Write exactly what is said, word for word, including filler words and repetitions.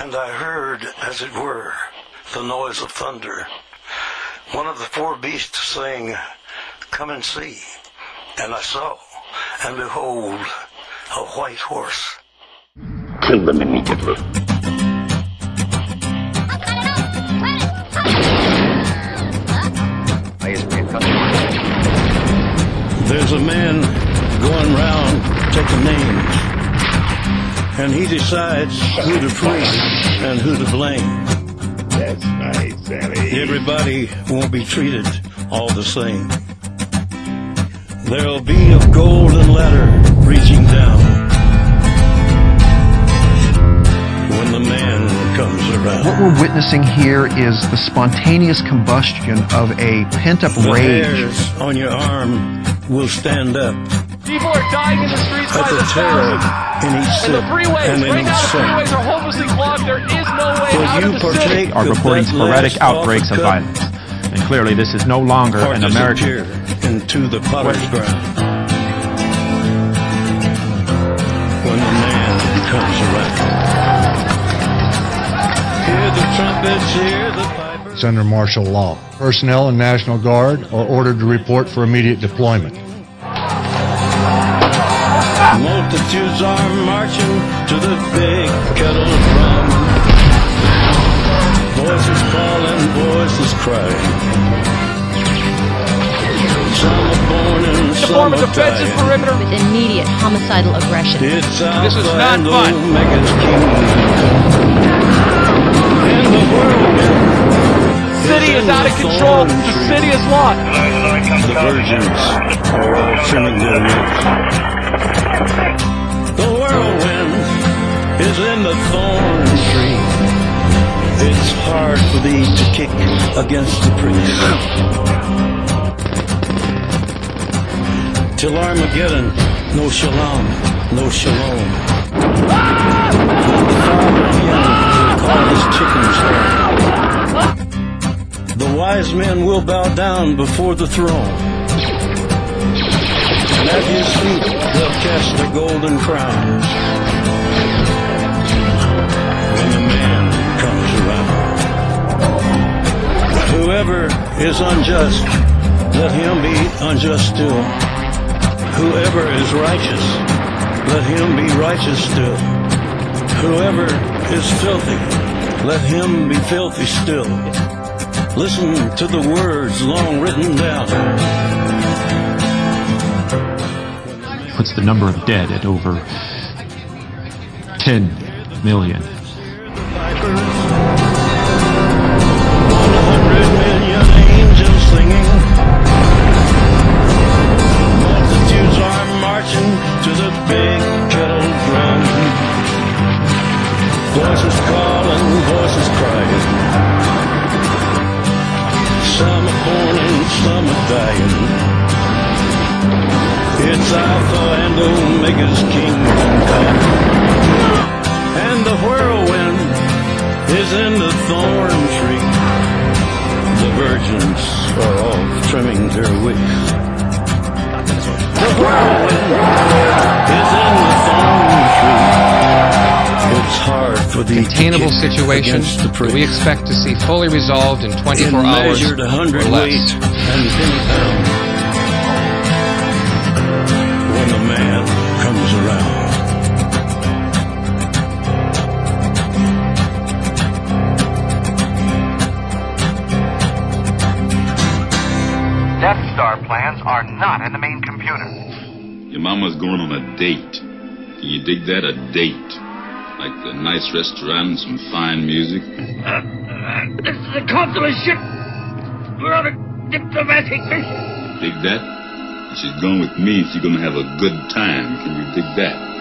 And I heard, as it were, the noise of thunder. One of the four beasts saying, "Come and see." And I saw, and behold, a white horse. Kill them immediately. There's a man going round taking names, and he decides who to free and who to blame. That's nice, Sally. Everybody won't be treated all the same. There'll be a golden ladder reaching down when the man comes around. What we're witnessing here is the spontaneous combustion of a pent-up the rage. hairs on your arm will stand up. People are dying in the streets at by the the terror thousands. in each And sip the freeways, and in right each now the sip. freeways are hopelessly blocked. There is no way Will out you of the city. partake Are of reporting that sporadic last outbreaks of awful cup, violence. And clearly this is no longer or an American. disappear into the potter's ground when the man comes around? Hear the trumpets, hear the pipers. It's under martial law. Personnel and National Guard are ordered to report for immediate deployment. Multitudes are marching to the big kettle drum. Voices calling, voices crying. Some are born and To some form a are defensive dying. perimeter. With immediate homicidal aggression. It's This is Alpha not and fun. Omega's kingdom come. And the whirlwind City is in out the of control. thorn The tree. city is lost. The virgins are all trimming their wicks. The whirlwind is in the thorn tree. It's hard for thee to kick against the pricks. Till Armageddon, no shalom, no shalom. The father hen will call his chickens home. The wise men will bow down before the throne. And at his feet they'll cast their golden crowns when the man comes around. Whoever is unjust, let him be unjust still. Whoever is righteous, let him be righteous still. Whoever is filthy, let him be filthy still. Listen to the words long written down. Puts the number of dead at over ten million. One hundred million angels singing. Multitudes are marching to the big kettle drum. Voices calling, voices crying. Some are born and some are dying. It's Alpha and Omega's kingdom come. And the whirlwind is in the thorn tree. The virgins are all trimming their wicks. The whirlwind is in the thorn tree. It's hard for the containable situation that we expect to see fully resolved in twenty-four in hours measured or hundred less. weight and penny pound when the man comes around. Death Star plans are not in the main computer. Your mama's going on a date. Can you dig that? A date. Like a nice restaurant and some fine music. Uh, uh, this is a consular ship. We're on a diplomatic mission. Dig that? She's going with me. She's gonna have a good time. Can you dig that?